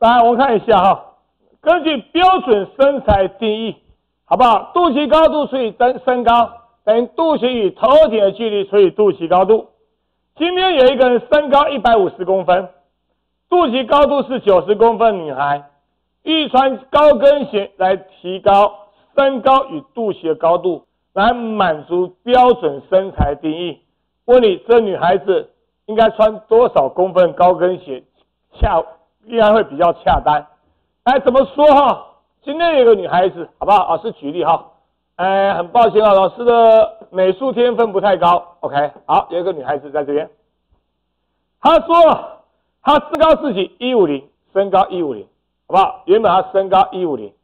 来，我们看一下哈，根据标准身材定义，好不好？肚脐高度除以身高等于肚脐与头顶的距离除以肚脐高度。今天有一个人身高150公分，肚脐高度是90公分的女孩，欲穿高跟鞋来提高身高与肚脐的高度，来满足标准身材定义。问你，这女孩子应该穿多少公分高跟鞋应该会比较恰当？哎，怎么说哈？今天有个女孩子，好不好？老师举例哈。很抱歉啊，老师的美术天分不太高。OK， 好，有一个女孩子在这边，她说她身高自己150，身高150，好不好？原本她身高150，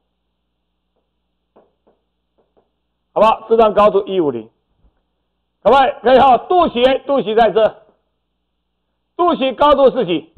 好不好？适当高度150，可不可以？可以哈。肚脐在这，肚脐高度是几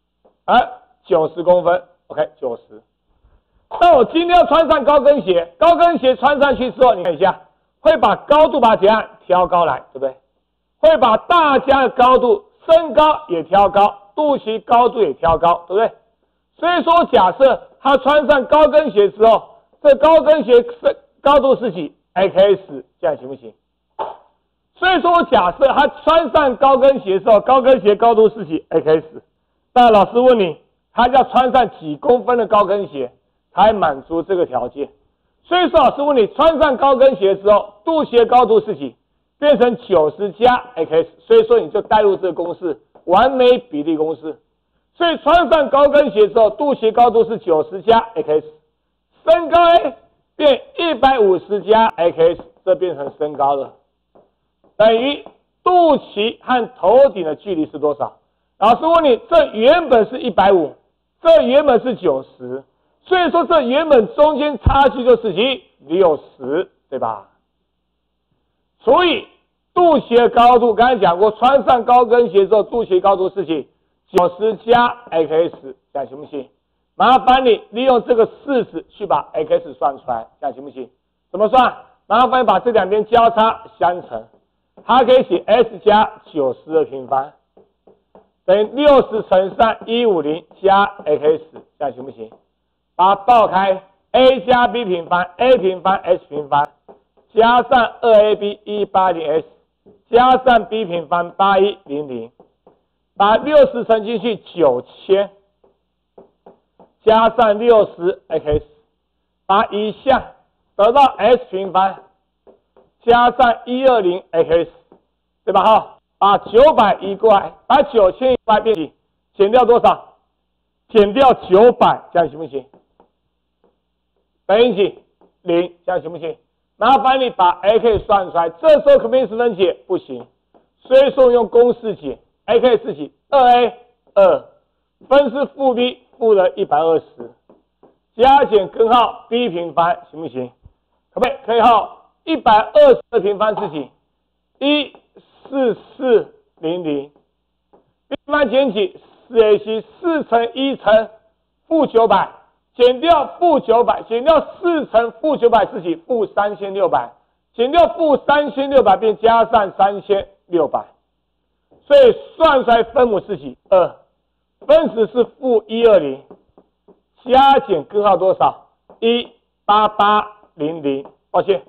？90公分 ，OK， 90。那我今天要穿上高跟鞋，高跟鞋穿上去之后，你看一下，会把高度把怎样挑高来，对不对？会把大家的高度，身高也挑高，肚脐高度也挑高，对不对？所以说，假设他穿上高跟鞋之后，这高跟鞋高度是几 ？XS， 这样行不行？所以说，假设他穿上高跟鞋之后，高跟鞋高度是几 ？XS。那老师问你，他要穿上几公分的高跟鞋才满足这个条件？所以说，老师问你，穿上高跟鞋之后，肚脐的高度是几？变成90加 X， 所以说你就带入这个公式，完美比例公式。所以穿上高跟鞋之后，肚脐高度是90加 X， 身高变150加 X， 这变成身高了，等于肚脐和头顶的距离是多少？老师问你，这原本是150，这原本是90，所以说这原本中间差距就是60，对吧？所以肚脐的高度，刚才讲过，穿上高跟鞋之后，肚脐高度是几？90加 X， 这样行不行？麻烦你利用这个40去把 X 算出来，这样行不行？怎么算？麻烦你把这两边交叉相乘，它可以写 S 加90的平方等于60乘上150加 X， 这样行不行？把它爆开 ，A 加 B 平方 ，A 平方 S 平方，加上 2AB 180S， 加上 B 平方8100，把60乘进去9000，加上60x， 把以下得到 S 平方，加上120x， 对吧？哈，把900移过来，把9000移过来变几？减掉多少？减掉900，这样行不行？等于几？0，这样行不行？麻烦你把 AK 算出来，这时候可不可以十分解？不行，所以说用公式解 AK 是几 ？2A 2，分是负 B 负了120，加减根号 B 平方行不行？可不可以？可以哈。120的平方是几？14400， B 平方减几 4AC， 4乘1乘负900。减掉负900，减掉4乘负900是几？负3600，减掉负3600变加上3600，所以算出来分母是几？2，分子是负120，加减根号多少？18800，抱歉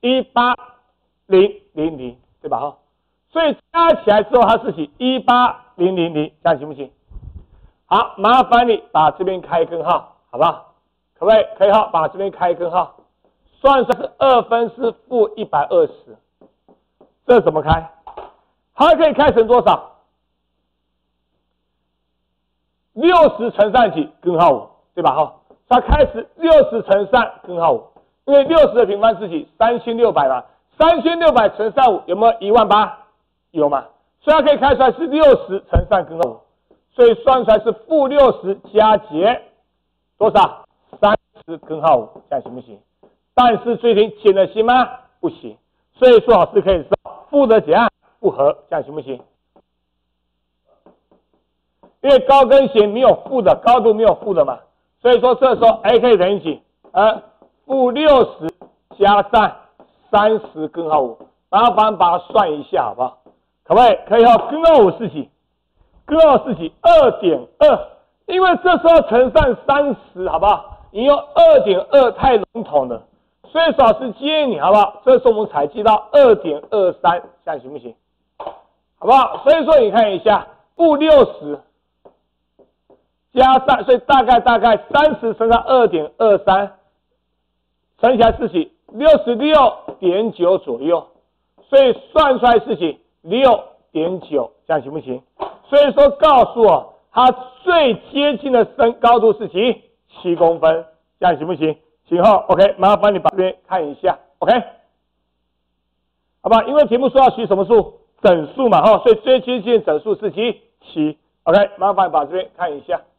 18000，对吧？哈，所以加起来之后它是几？18000，这样行不行？好，麻烦你把这边开根号。好不好？可不可以？可以哈，把这边开根号，算出来是2分是负120，这怎么开？它可以开成多少？60乘上几？根号5，对吧？哈，它开始60乘上根号5，因为60的平方是几？3600嘛，3600乘上5有没有18000？有嘛？所以它可以开出来是60乘上根号5，所以算出来是负60加减。多少？30根号5，这样行不行？但是最近减的行吗？不行。所以说老师可以说负的怎样不合，这样行不行？因为高跟鞋没有负的，高度没有负的嘛，所以说这时候 AK 等于几？负60加上30根号5，麻烦把它算一下好不好？可不可以？可以哈。根号5是几？根号是几？2.2 因为这时候乘上30，好不好？你用 2.2 太笼统了，所以老师建议你，好不好？这时候我们采集到 2.23， 这样行不行？好不好？所以说你看一下，负60加上，所以大概30乘上 2.23， 乘起来是几 66.9 左右，所以算出来是几 6.9， 这样行不行？所以说告诉我，它最接近的高度是几7公分，这样行不行？行后 OK， 麻烦你把这边看一下 OK， 好吧？因为题目说要取什么数？整数嘛，所以最接近整数是几7 OK， 麻烦你把这边看一下。